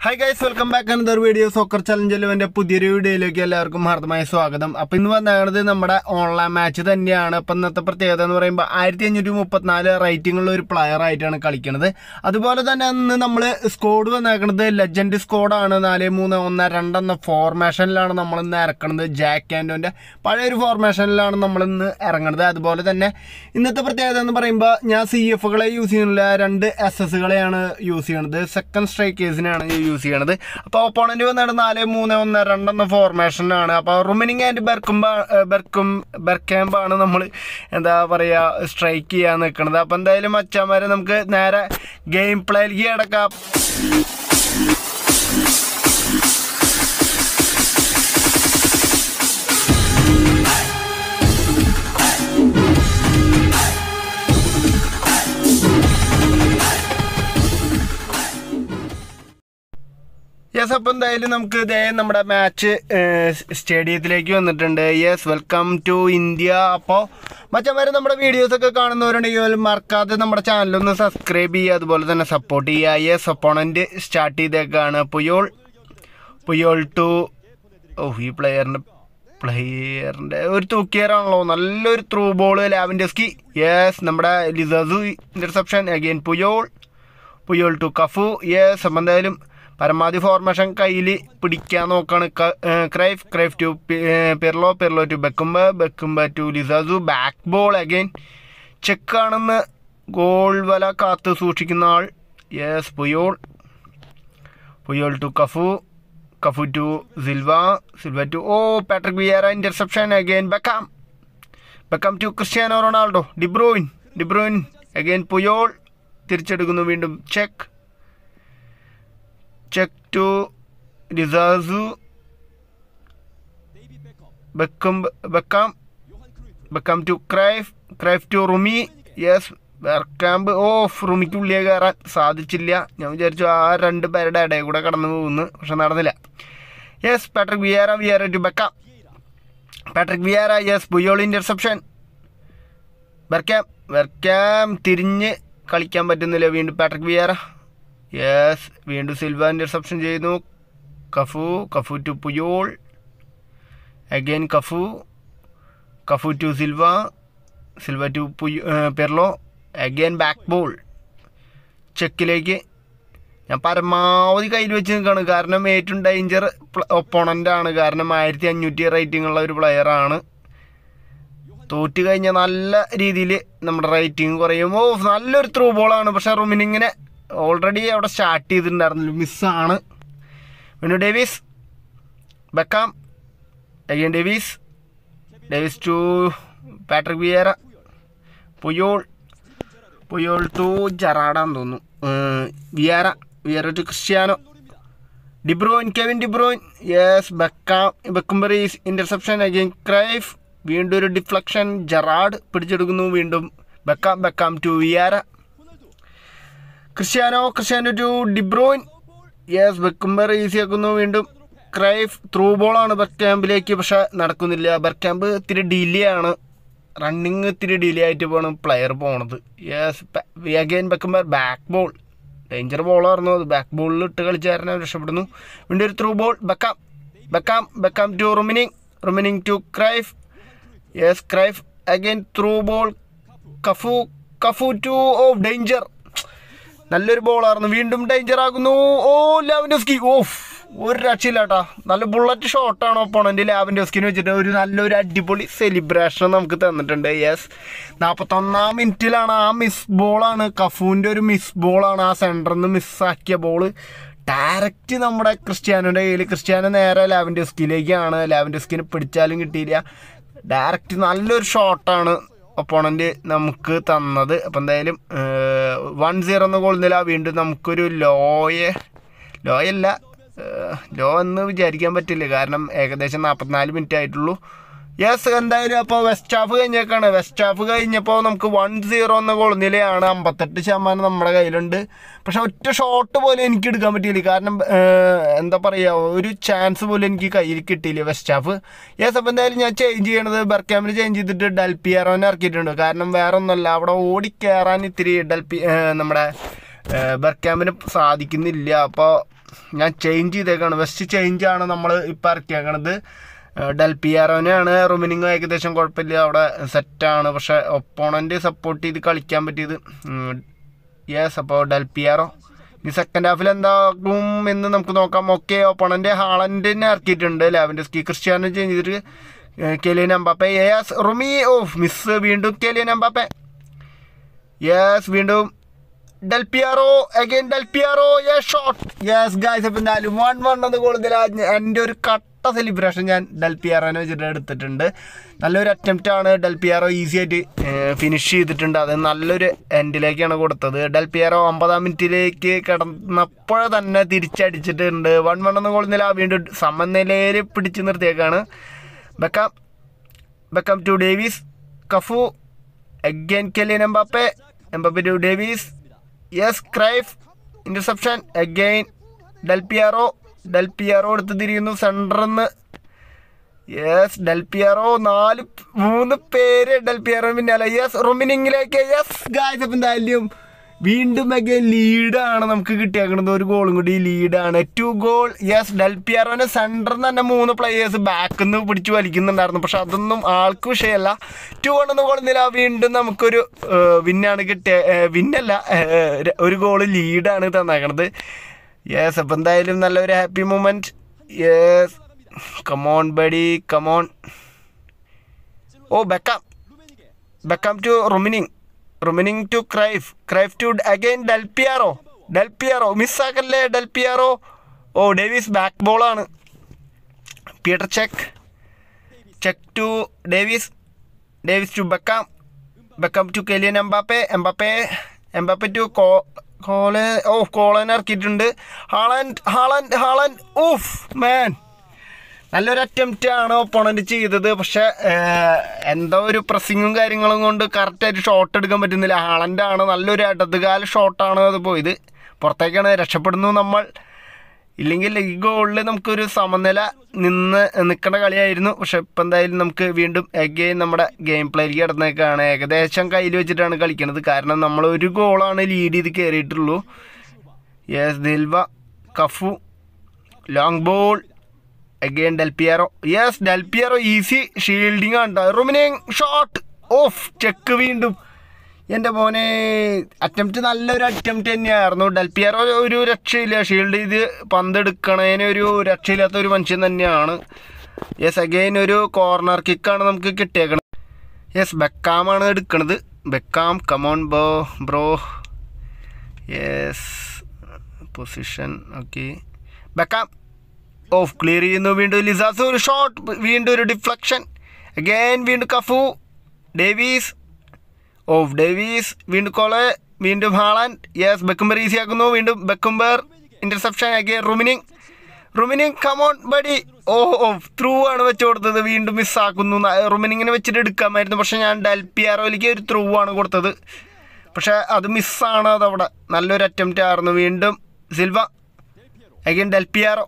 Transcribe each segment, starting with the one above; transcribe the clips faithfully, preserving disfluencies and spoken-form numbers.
Hi guys, welcome back to another video. Soccer Challenge eleven പുതിയൊരു വീഡിയോയിലേക്ക് എല്ലാവർക്കും ഹാർദമായ സ്വാഗതം. അപ്പോൾ ഇന്ന് വന്നത് നമ്മുടെ ഓൺലൈൻ മാച്ച് തന്നെയാണ്. അപ്പോൾ ഇന്നത്തെ പ്രത്യേകത എന്ന് പറയുമ്പോൾ ആയിരത്തി അഞ്ഞൂറ്റി മുപ്പത്തിനാല് റേറ്റിംഗ് ഉള്ള ഒരു പ്ലെയർ ആയിട്ടാണ് കളിക്കുന്നത്. അതുപോലെ തന്നെ ഇന്ന് നമ്മൾ സ്ക്വാഡ് വന്നേക്കുന്നത് ലെജൻഡ് സ്ക്വാഡാണ്. നാല് മൂന്ന് ഒന്ന് രണ്ട് എന്ന ഫോർമേഷനിലാണ് നമ്മൾ ഇന്ന് ഇറക്കുന്നത്. ജാക്ക് ആൻഡോൻ്റെ പഴയൊരു ഫോർമേഷനിലാണ് നമ്മൾ ഇന്ന് ഇറങ്ങുന്നത്. അതുപോലെ തന്നെ ഇന്നത്തെ പ്രത്യേകത എന്ന് പറയുമ്പോൾ ഞാൻ സി എഫുകളെ യൂസ് ചെയ്യുന്നില്ല, രണ്ട് എസ് എസുകളെയാണ് യൂസ് ചെയ്യുന്നത്. സെക്കൻഡ് സ്ട്രൈക്കേഴ്സിനാണ് യൂസ് ചെയ്യണത്. അപ്പോൾ ഓപ്പോണന്റ് വന്നിട്ട് നാല് മൂന്ന് ഒന്ന് രണ്ടെന്ന ഫോർമേഷനാണ്. അപ്പോൾ റുമിനിങ് ആൻഡ് ബെർക്കുംബ ബെർക്കും ബെർക്കാമ്പാണ് നമ്മൾ എന്താ പറയുക സ്ട്രൈക്ക് ചെയ്യാൻ നിൽക്കുന്നത്. അപ്പോൾ എന്തായാലും മച്ചാന്മാരെ നമുക്ക് നേരെ ഗെയിം പ്ലേയിലേക്ക് കിടക്കാം. യെസ്, അപ്പോൾ എന്തായാലും നമുക്ക് ഇതേ നമ്മുടെ മാച്ച് സ്റ്റേഡിയത്തിലേക്ക് വന്നിട്ടുണ്ട്. Yes, welcome to India. അപ്പോൾ മച്ചന്മാരെ നമ്മുടെ വീഡിയോസൊക്കെ കാണുന്നവരുണ്ടെങ്കിൽ മറക്കാതെ നമ്മുടെ ചാനലൊന്ന് സബ്സ്ക്രൈബ് ചെയ്യുക, അതുപോലെ തന്നെ സപ്പോർട്ട് ചെയ്യുക. യെസ്, ഒപ്പോണൻറ്റ് സ്റ്റാർട്ട് ചെയ്തേക്കാണ്. പുയോൾ പുയോൾ ടു ഓ ഈ പ്ലെയറിൻ്റെ പ്ലെയറിൻ്റെ ഒരു തൂക്കിയറാണല്ലോ. നല്ലൊരു ത്രൂ ബോൾ ലാവിൻഡസ്കി. യെസ്, നമ്മുടെ Lizarazu interception. Again Puyol Puyol to Cafu. Yes, അപ്പോൾ എന്തായാലും പരമാവധി ഫോർമേഷൻ കയ്യിൽ പിടിക്കാൻ നോക്കുകയാണ് Cruyff. Cruyff to Pirlo. Pirlo to Bergkamp. Bergkamp to Lizarazu. Back ball again ചെക്കാണെന്ന് ഗോൾ വല കാത്ത് സൂക്ഷിക്കുന്ന ആൾ. Yes, Puyol Puyol to Cafu. Cafu to Silva. Silva to oh Patrick Vieira interception. Again Beckham. Beckham to Cristiano Ronaldo. De Bruyne De Bruyne again Puyol തിരിച്ചെടുക്കുന്നു. വീണ്ടും Cech Cech to Lizarazu. Beckham Beckham Beckham to Cruyff. Cruyff to Rumi. Yes, Bergkamp off. റുമിക്ക് ഉള്ളിയെ കയറാൻ സാധിച്ചില്ല. ഞാൻ വിചാരിച്ചു ആ രണ്ട് പേരുടെ ഇടയിൽ കൂടെ കടന്നു പോകുന്നു, പക്ഷെ നടന്നില്ല. Yes, Patrick Vieira. Vieira to Beckham. Patrick Vieira. Yes, Puyol interception. Bergkamp Bergkamp തിരിഞ്ഞ് കളിക്കാൻ പറ്റുന്നില്ല. വീണ്ടും പാട്രിക് വിയേറ. യെസ്, വീണ്ടും സിൽവ ഇൻ്റർസെപ്ഷൻ ചെയ്യുന്നു. Cafu. Cafu to Puyol. Again Cafu. Cafu to Silva. Silva to Puyol Pirlo. Again back ball ചെക്കിലേക്ക്. ഞാൻ പരമാവധി കയ്യിൽ വെച്ച് നിൽക്കുകയാണ്, കാരണം ഏറ്റവും ഡേഞ്ചർ ഒപ്പോണൻ്റാണ്. കാരണം ആയിരത്തി അഞ്ഞൂറ്റി റേറ്റിംഗ് ഉള്ള ഒരു പ്ലെയറാണ്. തോറ്റ് കഴിഞ്ഞാൽ നല്ല രീതിയിൽ നമ്മുടെ റേറ്റിംഗ് കുറയും. ഓ നല്ലൊരു ത്രൂ ബോളാണ്, പക്ഷേ റുമിനിങ്ങിനെ ഓൾറെഡി അവിടെ സ്റ്റാർട്ട് ചെയ്തിട്ടുണ്ടായിരുന്നില്ല, മിസ്സാണ്. വീണ്ടും Davies. Beckham again Davies. Davies to Patrick Vieira. Puyol Puyol to ജറാഡാന്ന് തോന്നുന്നു. Vieira. Vieira to Cristiano. De Bruyne Kevin De Bruyne. Yes, Beckham ബെക്കുംബറീസ് ഇൻ്റർസെപ്ഷൻ. Again Cruyff. വീണ്ടും ഒരു ഡിഫ്ലക്ഷൻ. ജറാഡ് പിടിച്ചെടുക്കുന്നു. വീണ്ടും Beckham. Beckham to Vieira. Cristiano. Cristiano to De Bruyne. Yes, Bergkamp easy ആക്കുന്നു. വീണ്ടും Cruyff. Through ബോളാണ് ബെർക്യാമ്പിലേക്ക്, പക്ഷെ നടക്കുന്നില്ല. ബെർക്യാമ്പ് ഇത്തിരി ഡിലേ ആണ്, റണ്ണിങ് ഇത്തിരി ഡിലേ ആയിട്ട് പോകണം പ്ലെയർ പോണത്. Yes, again Bergkamp. Back ball danger ബോളായിരുന്നു അത്. ബാക്ക് ബോളിൽ ഇട്ട് കളിച്ചായിരുന്നു രക്ഷപ്പെടുന്നു. വീണ്ടും ഒരു through ball. Beckham Beckham Beckham to Rummenigge. Rummenigge to Cruyff. Yes, Cruyff again through ball. Cafu. Cafu to oh danger. നല്ലൊരു ബോളായിരുന്നു. വീണ്ടും ഡേഞ്ചർ ആകുന്നു. ഓ ലാവിൻഡസ്കി. ഓഫ്, ഒരു രക്ഷയില്ല കേട്ടോ. നല്ല ബുള്ളറ്റ് ഷോട്ടാണ് ഒപ്പോണൻ്റ് ലാവിൻഡസ്കിന് വെച്ചിട്ട് ഒരു നല്ലൊരു അടിപൊളി സെലിബ്രേഷൻ നമുക്ക് തന്നിട്ടുണ്ട്. യെസ്, നാൽപ്പത്തൊന്നാം മിനിറ്റിലാണ് ആ മിസ് ബോളാണ്, കഫൂൻ്റെ ഒരു മിസ് ബോളാണ്. ആ സെൻറ്ററിൽ നിന്ന് മിസ്സാക്കിയ ബോള് ഡയറക്റ്റ് നമ്മുടെ ക്രിസ്ത്യാനോൻ്റെ കയ്യിൽ. ക്രിസ്ത്യാനോ നേരെ ലാവിൻഡസ്കിയിലേക്കാണ്. ലാവിൻഡസ്കിനെ പിടിച്ചാലും കിട്ടിയില്ല. ഡയറക്റ്റ് നല്ലൊരു ഷോട്ടാണ് ഒപ്പോണൻ്റ് നമുക്ക് തന്നത്. അപ്പം എന്തായാലും വൺ സീറോ എന്ന ഗോൾ നില. വീണ്ടും നമുക്കൊരു ലോയെ ലോയല്ല ലോ എന്ന് വിചാരിക്കാൻ പറ്റില്ല, കാരണം ഏകദേശം നാൽപ്പത്തിനാല് മിനിറ്റ് ആയിട്ടുള്ളൂ. യെസ്, എന്തായാലും അപ്പോൾ വെസ്റ്റ് ഹാഫ് കഴിഞ്ഞേക്കാണ്. വെസ്റ്റ് ഹാഫ് കഴിഞ്ഞപ്പോൾ നമുക്ക് വൺ സീറോ എന്ന ഗോൾ നിലയാണ്. അമ്പത്തെട്ട് ശതമാനം നമ്മുടെ കയ്യിലുണ്ട്, പക്ഷെ ഒറ്റ ഷോട്ട് പോലും എനിക്ക് എടുക്കാൻ പറ്റിയില്ല. കാരണം എന്താ പറയുക, ഒരു ചാൻസ് പോലും എനിക്ക് കയ്യിൽ കിട്ടിയില്ല വെസ്റ്റ് ഹാഫ്. യെസ്, അപ്പോൾ എന്തായാലും ഞാൻ ചേഞ്ച് ചെയ്യണത് ബെർക്യാമ്പിൽ ചേഞ്ച് ചെയ്തിട്ട് ഡെൽ പിയറോനെ ഇറക്കിയിട്ടുണ്ട്. കാരണം വേറെ ഒന്നുമല്ല, അവിടെ ഓടിക്കയറാൻ ഇത്തിരി ഡെൽ പി നമ്മുടെ ബെർക്യാമ്പിന് സാധിക്കുന്നില്ല. അപ്പോൾ ഞാൻ ചേഞ്ച് ചെയ്തേക്കാണ്. വെസ്റ്റ് ചേഞ്ചാണ് നമ്മൾ ഇപ്പോൾ ഇറക്കിയേക്കണത്. ഡെൽ പിയാറോനെയാണ്. റുമിനിങ്ങും ഏകദേശം കുഴപ്പമില്ല, അവിടെ സെറ്റാണ്. പക്ഷേ ഒപ്പോണൻ്റ് സപ്പോർട്ട് ചെയ്ത് കളിക്കാൻ പറ്റിയത് യെസ്. അപ്പോൾ ഡെൽ പിയാറോ ഈ സെക്കൻഡ് ഹാഫിൽ എന്താകും എന്ന് നമുക്ക് നോക്കാം. ഓക്കെ, ഒപ്പോണൻ്റ് ഹാളൻഡിനെ ഇറക്കിയിട്ടുണ്ട്. ലെവൻഡോസ്കി ക്രിസ്ത്യാനോ ചേഞ്ച് ചെയ്തിട്ട് Kylian Mbappe. Yes Rumi. Off miss. വീണ്ടും കെലിയൻ എംബാപ്പെ. യെസ് വീണ്ടും Del Piero. Again Del Piero. Yes shot. Yes guys. അപ്പോൾ എന്തായാലും വൺ വൺ എന്ന് കൂടുതൽ എൻ്റെ ഒരു കട്ട സെലിബ്രേഷൻ ഞാൻ ഡെൽ പിയാറോനെ വെച്ചിട്ട് എടുത്തിട്ടുണ്ട്. നല്ലൊരു അറ്റംപ്റ്റ് ആണ്. ഡെൽ പിയാറോ ഈസി ആയിട്ട് ഫിനിഷ് ചെയ്തിട്ടുണ്ട്. അത് നല്ലൊരു എൻഡിലേക്കാണ് കൊടുത്തത്. ഡെൽ പിയാറോ ഒമ്പതാം മിനിറ്റിലേക്ക് കിടന്നപ്പോൾ തന്നെ തിരിച്ചടിച്ചിട്ടുണ്ട്. വൺ വൺ എന്ന് കൊള്ളുന്നില്ല. വീണ്ടും സമനിലയിൽ പിടിച്ച് നിർത്തിയേക്കാണ്. Beckham. Beckham to Davies. Cafu. Again Kylian Mbappe. Mbappe to Davies. Yes Cruyff. Interception. Again Del Piero. Del Piero എടുത്ത് തിരിയുന്നു സെൻറ്ററിൽ നിന്ന്. Yes Del Piero. നാല് മൂന്ന് പേര് ഡെൽ പിയാറോ പിന്നാലെ. യെസ് റുമിനിങ്ങിലേക്ക്. Yes guys. അപ്പം എന്തായാലും വീണ്ടും അഗൈൻ ലീഡാണ് നമുക്ക് കിട്ടിയേക്കുന്നത്. ഒരു ഗോളും കൂടി ലീഡാണ്. To goal. യെസ് ഡെൽ പിയാറോനെ സെൻറ്ററിൽ നിന്ന് തന്നെ മൂന്ന് പ്ലെയേഴ്സ് ബാക്കിൽ നിന്ന് പിടിച്ച് വലിക്കുന്നുണ്ടായിരുന്നു. പക്ഷെ അതൊന്നും ആൾക്ക് വിഷയമല്ല. ടു കൊണ്ടൊന്നും കൊള്ളുന്നില്ല. വീണ്ടും നമുക്കൊരു വിന്നാണ് കിട്ടിയ വിന്നല്ല ഒരു ഗോള് ലീഡാണ് തന്നേക്കണത്. യെസ്. അപ്പം എന്തായാലും നല്ലൊരു happy moment. Yes come on buddy come on. Oh Beckham. Beckham to Rummenigge. Rummenigge to Cruyff. Cruyff to again Del Piero. Del Piero മിസ്സാക്കല്ലേ Del Piero. Oh Davies back ബോളാണ്. Petr Cech. Cech to Davies. Davies to Beckham. Beckham to Kylian Mbappe. Mbappe. Mbappe to കോ Cole. Oh കോളൻ ഇറക്കിയിട്ടുണ്ട്. Haaland. Haaland. Haaland. Off man. നല്ലൊരു attempt ആണ് opponent ചെയ്തത്. പക്ഷേ എന്തോ ഒരു പ്രസ്സിങ്ങും കാര്യങ്ങളും കൊണ്ട് കറക്റ്റായിട്ട് ഷോട്ട് എടുക്കാൻ പറ്റുന്നില്ല. ഹാളൻഡാണ്. നല്ലൊരു ഇടതുകാല ഷോട്ടാണ് അത് പോയത്. പുറത്തേക്കാണ്. രക്ഷപ്പെടുന്നു നമ്മൾ. ഇല്ലെങ്കിൽ ഈ ഗോളിൽ നമുക്കൊരു സമനില നിന്ന് നിൽക്കേണ്ട കളിയായിരുന്നു. പക്ഷെ ഇപ്പം എന്തായാലും നമുക്ക് വീണ്ടും അഗെയിൻ നമ്മുടെ ഗെയിം പ്ലേയിലേക്ക് കിടന്നേക്കാണ്. ഏകദേശം കയ്യിൽ വെച്ചിട്ടാണ് കളിക്കുന്നത്. കാരണം നമ്മൾ ഒരു ഗോളാണ് ലീഡ് ചെയ്ത് കയറിയിട്ടുള്ളൂ. Yes Silva. Cafu. Long ball. Again Del Piero. Yes Del Piero easy shielding ആണ്. Rummenigge shot. Off Cech. വീണ്ടും എൻ്റെ മോനെ അറ്റംപ്റ്റ് നല്ലൊരു അറ്റംപ്റ്റ് തന്നെയായിരുന്നു. ഡെൽ പിയാറോ ഒരു രക്ഷയില്ല. ഷീൽഡ് ചെയ്ത് പന്തെടുക്കണതിന് ഒരു രക്ഷയില്ലാത്ത ഒരു മനുഷ്യൻ തന്നെയാണ്. യെസ് അഗെയിൻ ഒരു കോർണർ കിക്കാണ് നമുക്ക് കിട്ടിയേക്കണത്. യെസ് ബെക്കാമാണ് എടുക്കണത്. ബെക്കാം കമോൺ ബോ bro. Yes position. Okay Beckham. Off clear ചെയ്യുന്നു. വീണ്ടും ലിസാസ്. ഒരു ഷോട്ട്. വീണ്ടും ഒരു ഡിഫ്ലക്ഷൻ. അഗൈൻ വീണ്ടും കഫു. ഡേവീസ്. Off Davies. വീണ്ടും കോളെ. വീണ്ടും ഹാളൻഡ്. യെസ് ബെക്കുംബർ ഈസി ആക്കുന്നു. വീണ്ടും Bergkamp. Interception. Again Rummenigge. Rummenigge come on buddy. Oh off through ആണ് വെച്ച് കൊടുത്തത്. വീണ്ടും മിസ്സാക്കുന്നു. റുമിനിങ്ങിനെ വെച്ചിട്ട് എടുക്കാമായിരുന്നു. പക്ഷേ ഞാൻ ഡെൽ പിയാറോയിലേക്ക് ഒരു ത്രൂ ആണ് കൊടുത്തത്. പക്ഷേ അത് മിസ്സാണ്. അതവിടെ നല്ലൊരു അറ്റംപ്റ്റ് ആയിരുന്നു. വീണ്ടും Silva. Again Del Piero.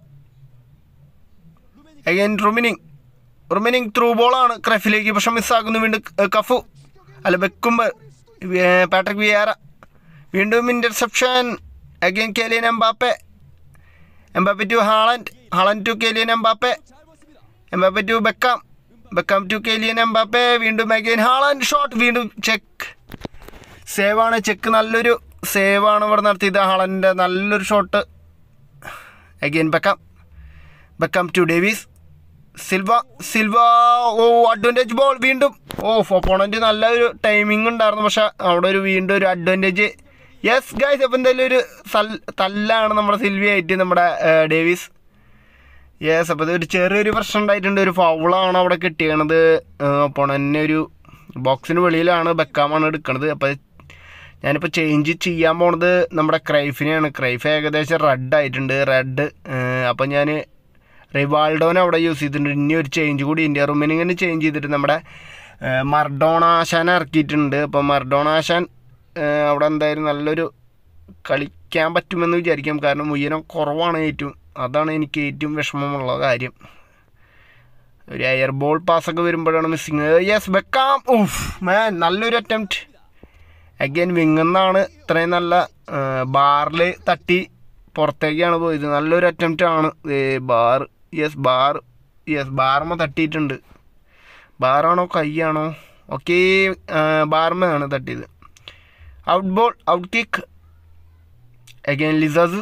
Again Rummenigge. Rummenigge through ബോളാണ് ക്രൈഫിലേക്ക്. പക്ഷെ മിസ്സാക്കുന്നു. വീണ്ടും കഫു. അല്ല ബെക്കുംബർ. Patrick Vieira. വീണ്ടും interception. Again Kylian Mbappe. Mbappe to Haaland. Haaland to Kylian Mbappe. Mbappe to Beckham. Beckham to Kylian Mbappe. വീണ്ടും അഗൈൻ ഹാളൻഡ്. ഷോട്ട്. വീണ്ടും Cech. സേവാണ്. ചെക്ക് നല്ലൊരു സേവാണ് ഇവിടെ നടത്തിയത്. ഹാളൻഡ് നല്ലൊരു shot. Again Beckham. Beckham to Davies. Silva. Silva. Oh advantage ball. വീണ്ടും off opponent നല്ലൊരു ടൈമിംഗ് ഉണ്ടായിരുന്നു. പക്ഷെ അവിടെ ഒരു വീണ്ടും ഒരു അഡ്വാൻറ്റേജ്. Yes guys. അപ്പോൾ എന്തായാലും ഒരു തല്ലാണ് നമ്മുടെ സിൽവിയായിട്ട് നമ്മുടെ ഡേവിസ്. യെസ്. അപ്പോൾ ഇതൊരു ചെറിയൊരു പ്രശ്നം ഉണ്ടായിട്ടുണ്ട്. ഒരു ഫൗളാണ് അവിടെ കിട്ടിയത്. ഒപ്പോണൻറ്റിന് ഒരു ബോക്സിന് വെളിയിലാണ്. ബെക്കാമാണ് എടുക്കണത്. അപ്പോൾ ഞാനിപ്പോൾ ചേഞ്ച് ചെയ്യാൻ പോണത് നമ്മുടെ ക്രൈഫിനെയാണ്. ക്രൈഫ് ഏകദേശം റെഡ് ആയിട്ടുണ്ട്. റെഡ്. അപ്പോൾ ഞാൻ റിവാൾഡോനെ അവിടെ യൂസ് ചെയ്തിട്ടുണ്ട്. ഇനി ഒരു ചേഞ്ച് കൂടി ഇന്ത്യ റുമിനിങ്ങിന് ചേഞ്ച് ചെയ്തിട്ട് നമ്മുടെ മർഡോണാശാനെ ഇറക്കിയിട്ടുണ്ട്. അപ്പോൾ മർഡോണാശാൻ അവിടെ എന്തായാലും നല്ലൊരു കളിക്കാൻ പറ്റുമെന്ന് വിചാരിക്കാം. കാരണം ഉയരം കുറവാണ് ഏറ്റവും. അതാണ് എനിക്ക് ഏറ്റവും വിഷമമുള്ള കാര്യം. ഒരു എയർ ബോൾ പാസ്സൊക്കെ വരുമ്പോഴാണ് missing. Yes Beckham. Off man നല്ലൊരു അറ്റംപ്റ്റ്. അഗൈൻ വിങ്ങെന്നാണ് ഇത്രയും നല്ല ബാറിൽ തട്ടി പുറത്തേക്കാണ് പോയത്. നല്ലൊരു അറ്റംപ്റ്റ് ആണ്. ബാർ യെസ് ബാർ യെസ് ബാർമ തട്ടിയിട്ടുണ്ട്. ബാറാണോ കൈയാണോ? ഓക്കെ, ബാർമയാണ് തട്ടിയത്. Out ball, out kick. Again Lizarazu,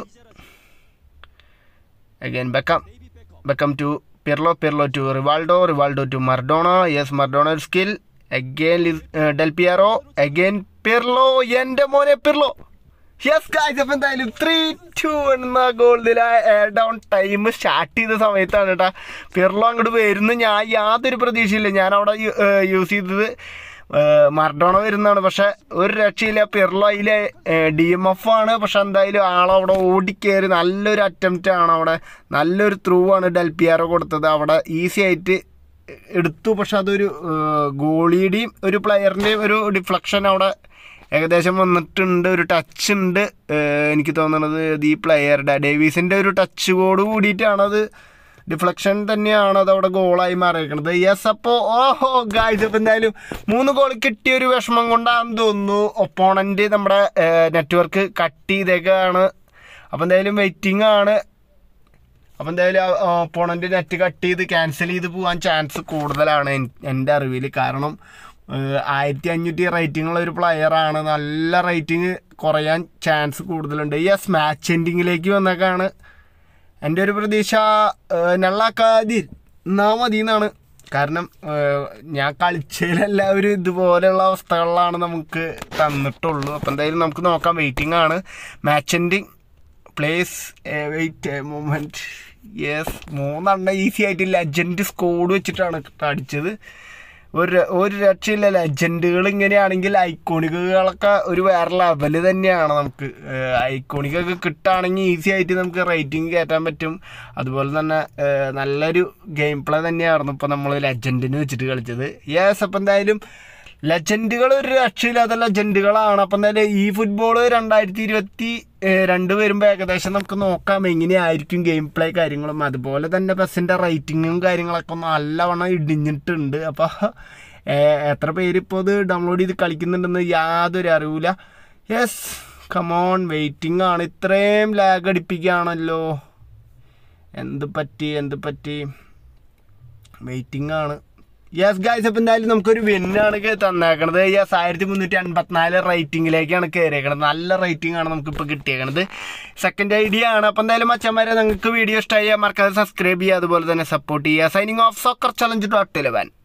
again Beckham, Beckham to Pirlo, Pirlo to Rivaldo, Rivaldo to Maradona. Yes Maradona skill. Again Del Piero, again Pirlo. എൻ്റെ മോനെ Pirlo. Yes guys, അപ്പം എന്തായാലും ത്രീ ടു എന്ന ഗോളിൽ down time start ചെയ്ത സമയത്താണ് കേട്ടോ Pirlo അങ്ങോട്ട് വരുന്നു. ഞാൻ യാതൊരു പ്രതീക്ഷയില്ല. ഞാൻ അവിടെ യൂസ് ചെയ്തത് മർഡോണ വരുന്നതാണ്. പക്ഷെ ഒരു രക്ഷയില്ല. പിർലോ അതിൽ ഡി എം എഫ് ആണ്. പക്ഷെ എന്തായാലും ആളവിടെ ഓടിക്കയറി നല്ലൊരു അറ്റംപ്റ്റ് ആണ്. അവിടെ നല്ലൊരു ത്രൂ ആണ് ഡെൽ പിയാറോ കൊടുത്തത്. അവിടെ ഈസി ആയിട്ട് എടുത്തു. പക്ഷെ അതൊരു ഗോളിയുടെയും ഒരു പ്ലെയറിൻ്റെയും ഒരു ഡിഫ്ലക്ഷൻ അവിടെ ഏകദേശം വന്നിട്ടുണ്ട്. ഒരു ടച്ച് ഉണ്ട് എനിക്ക് തോന്നുന്നത് ഈ പ്ലെയറുടെ ഡേവീസിൻ്റെ ഒരു ടച്ച് കോഡ് കൂടിയിട്ടാണത്. ഡിഫ്ലക്ഷൻ തന്നെയാണ് അതവിടെ ഗോളായി മാറിയിരിക്കുന്നത്. യെസ്, അപ്പോൾ ഓഹോ ഗായ്സ്, അപ്പോൾ എന്തായാലും മൂന്ന് ഗോൾ കിട്ടിയൊരു വിഷമം കൊണ്ടാണെന്ന് തോന്നുന്നു ഒപ്പോണൻ്റ് നമ്മുടെ നെറ്റ്വർക്ക് കട്ട് ചെയ്തേക്കാണ്. അപ്പോൾ എന്തായാലും വെയിറ്റിംഗ് ആണ്. അപ്പോൾ എന്തായാലും ഒപ്പോണൻ്റ് നെറ്റ് കട്ട് ചെയ്ത് ക്യാൻസൽ ചെയ്ത് പോകാൻ ചാൻസ് കൂടുതലാണ് എൻ്റെ അറിവിൽ. കാരണം ആയിരത്തി അഞ്ഞൂറ്റി റേറ്റിംഗുള്ള ഒരു പ്ലെയറാണ്. നല്ല റേറ്റിംഗ് കുറയാൻ ചാൻസ് കൂടുതലുണ്ട്. യെസ്, മാച്ച് എൻഡിങ്ങിലേക്ക് വന്നേക്കാണ്. എൻ്റെ ഒരു പ്രതീക്ഷ നള്ളാക്കാതി എന്നാൽ മതി എന്നാണ്. കാരണം ഞാൻ കളിച്ചതിലെല്ലാവരും ഇതുപോലെയുള്ള അവസ്ഥകളിലാണ് നമുക്ക് തന്നിട്ടുള്ളൂ. അപ്പോൾ എന്തായാലും നമുക്ക് നോക്കാം. വെയിറ്റിംഗ് ആണ്. Match ending please wait moment. Yes, മൂന്നെണ്ണം ഈസി ആയിട്ട് ലെജൻഡ് സ്കോഡ് വെച്ചിട്ടാണ് അടിച്ചത്. ഒരു ഒരു രക്ഷയില്ല. ലെജൻഡുകൾ ഇങ്ങനെയാണെങ്കിൽ ഐക്കോണിക്കുകളൊക്കെ ഒരു വേറെ ലെവല് തന്നെയാണ്. നമുക്ക് ഐക്കോണിക്കൊക്കെ കിട്ടുകയാണെങ്കിൽ ഈസി ആയിട്ട് നമുക്ക് റേറ്റിംഗ് കയറ്റാൻ പറ്റും. അതുപോലെ തന്നെ നല്ലൊരു ഗെയിം പ്ലേ തന്നെയായിരുന്നു ഇപ്പോൾ നമ്മൾ ലെജൻഡിന് വെച്ചിട്ട് കളിച്ചത്. യെസ്, അപ്പം എന്തായാലും ലെജൻഡുകൾ ഒരു രക്ഷയില്ലാത്ത ലെജൻഡുകളാണ്. അപ്പം എന്തായാലും ഈ ഫുട്ബോൾ രണ്ടായിരത്തി ഇരുപത്തി രണ്ട് വരുമ്പോൾ ഏകദേശം നമുക്ക് നോക്കാം എങ്ങനെയായിരിക്കും ഗെയിം പ്ലേ കാര്യങ്ങളും. അതുപോലെ തന്നെ ബസ്സിൻ്റെ റേറ്റിങ്ങും കാര്യങ്ങളൊക്കെ നല്ലവണ്ണം ഇടിഞ്ഞിട്ടുണ്ട്. അപ്പോൾ എത്ര പേര് ഇപ്പോൾ ഇത് ഡൗൺലോഡ് ചെയ്ത് കളിക്കുന്നുണ്ടെന്ന് യാതൊരു അറിവില്ല. യെസ്, കമോൺ, വെയിറ്റിംഗ് ആണ്. ഇത്രയും ലാഗ് അടിപ്പിക്കുകയാണല്ലോ. എന്ത് പറ്റി എന്ത് പറ്റി വെയിറ്റിംഗ് ആണ്. യെസ് ഗായ്സ്, അപ്പോൾ എന്തായാലും നമുക്കൊരു വിന്നാണ് തന്നേക്കണത്. യെസ്, ആയിരത്തി മുന്നൂറ്റി അൻപത്തിനാല് റേറ്റിങ്ങിലേക്കാണ് കയറിയേക്കണത്. നല്ല റേറ്റിംഗ് ആണ് നമുക്കിപ്പോൾ കിട്ടിയേക്കണത്. സെക്കൻഡ് ഐഡിയ ആണ്. അപ്പോൾ എന്തായാലും മച്ചന്മാരെ നിങ്ങൾക്ക് വീഡിയോ ഇഷ്ടമായി മറക്കാതെ സബ്സ്ക്രൈബ് ചെയ്യുക, അതുപോലെ തന്നെ സപ്പോർട്ട് ചെയ്യുക. Signing off soccer challenge dot Eleven.